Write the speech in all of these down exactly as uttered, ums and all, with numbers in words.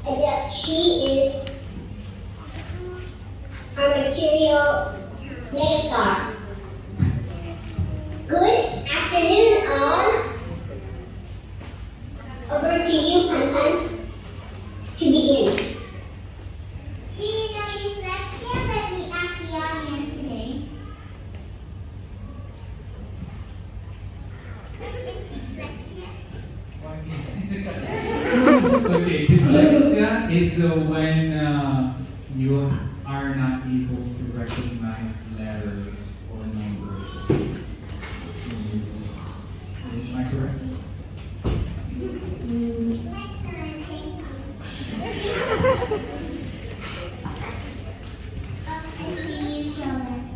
Adele. She is our material megastar. Good afternoon, all. Over to you, Pun Pun, to begin. Do you know dyslexia? Let me ask the audience today. What is dyslexia? Okay, dyslexia is uh, when uh, you are not able to recognize letters or numbers. Am I correct? Excellent, thank you. Okay, see you, children.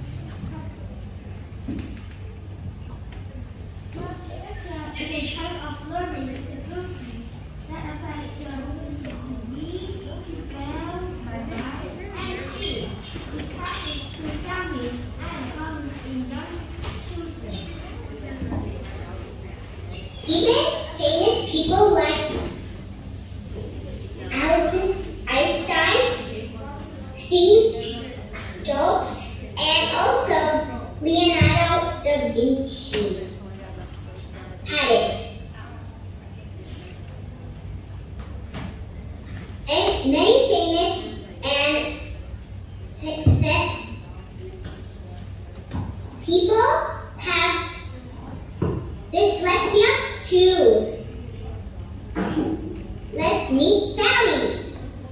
Well, dyslexia is a type of learning disability that affects your ability to read, spell, write, and speak. This happens to families and common in young children. Even famous people like Albert Einstein, Steve Jobs, and also Leonardo da Vinci had it. And many famous and success people have dyslexia too. Let's meet Sally.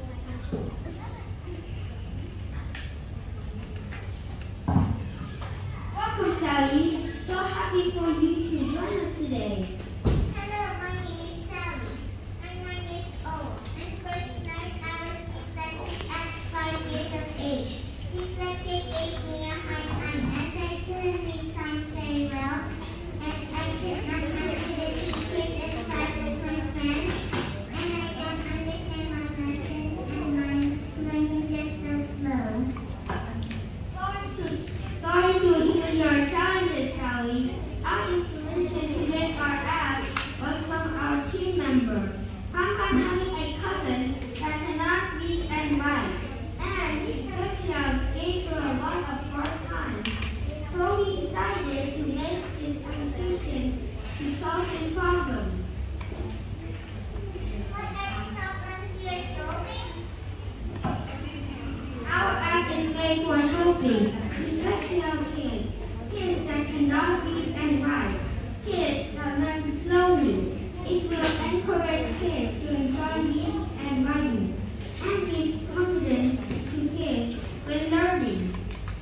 Welcome, Sally. So happy for you to join us today. Hello, my name is Sally. I'm nine years old. And first night I was dyslexic at five years of age. Dyslexia gave me a hard time as I couldn't read signs very well, and I could not answer the teachers and classes my friends, and I don't understand my lessons, and my learning just feels slow. Sorry to, sorry to hear your challenges, Sally. Our inspiration to make our app was from our team member. Pun Pun having a cousin that cannot read and write, and dyslexia gave her a lot of hard times. So we decided to make this application to solve this problem. What are the problems you are solving? Our app is made for helping dyslexia kids, kids that cannot read and write, kids that learn slowly. It will encourage kids to enjoy reading and writing, and give confidence to kids when learning.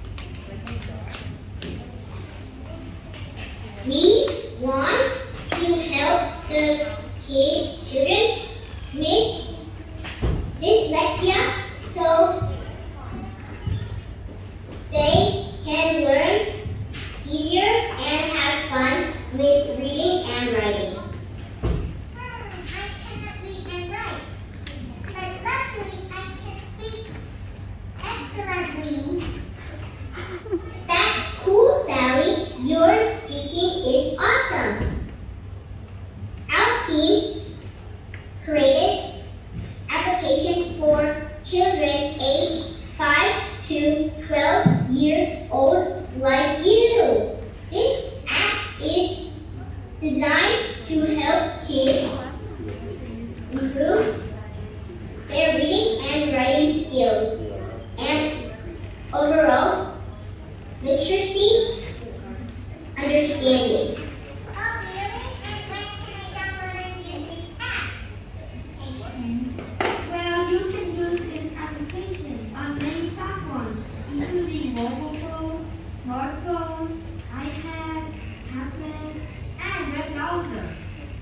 We want to help the kid children with dyslexia so they can learn easier and have fun with reading and writing. Hmm, I cannot read and write, but luckily I can speak excellently. That's cool, Sally. Your speaking is awesome. Our team created application for children aged five to twelve years old like you. This app is designed to help kids improve their reading and writing skills and overall literacy understanding. Oh really? And when can I download and use this app? Well, you can use this application on many platforms, including mobile phones, smartphones, iPad, tablet, and web browser.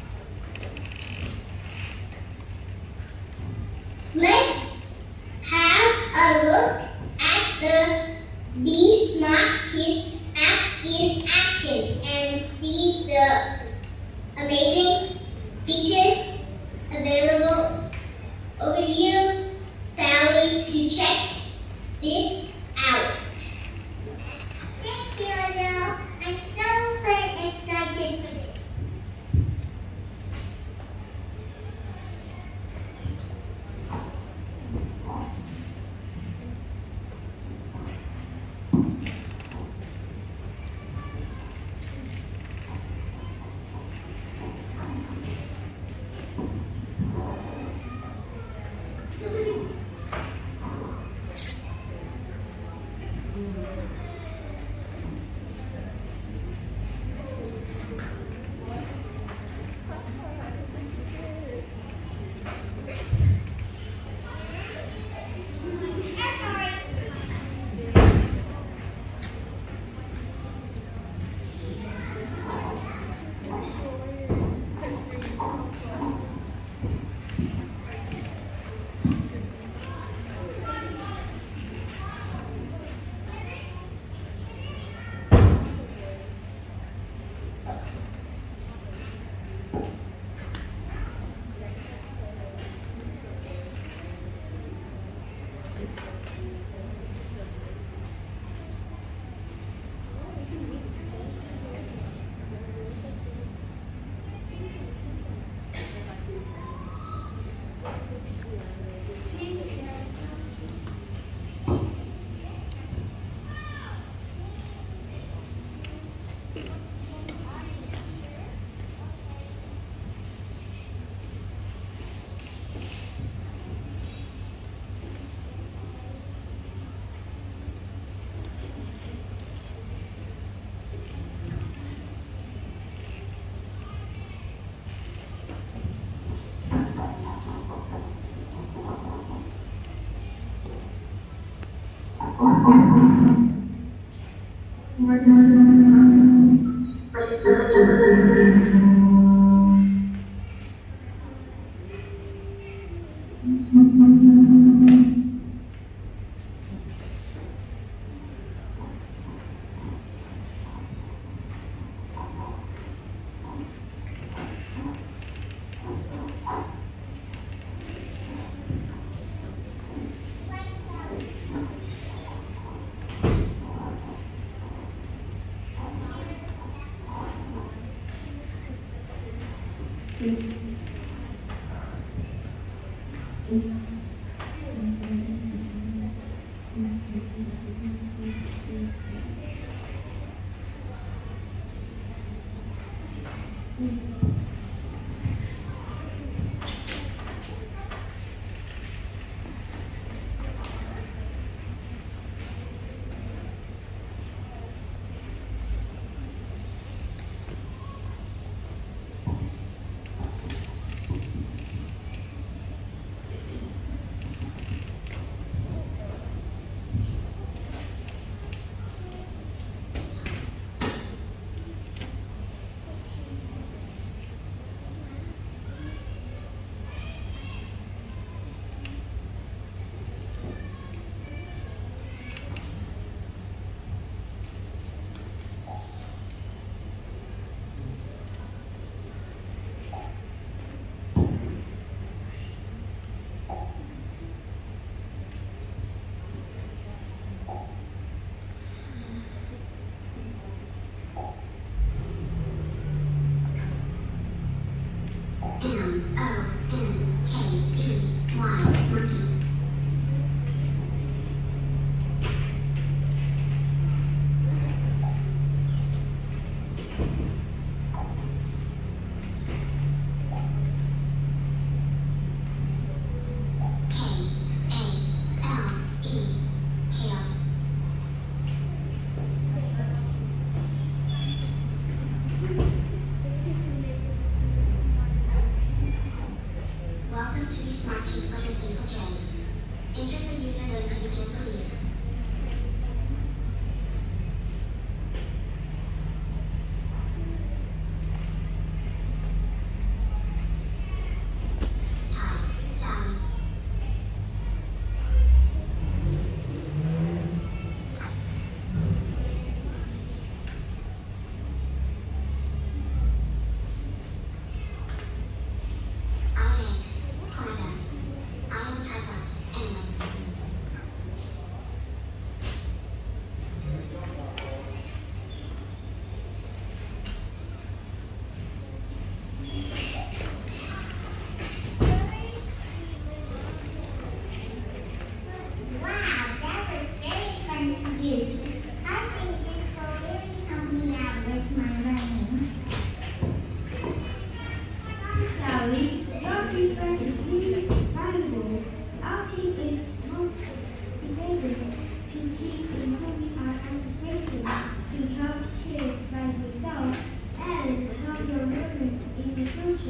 Let's have a look at the Be Smart Kids app in action and see the amazing features available. Over to you, Sally, to check this out. Thank you, Adele. I'm so very excited for this.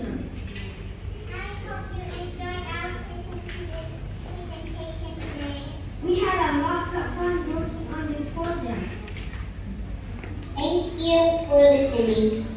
presentation. I hope you enjoyed our presentation today. We had a lots of fun working on this project. Thank you for listening.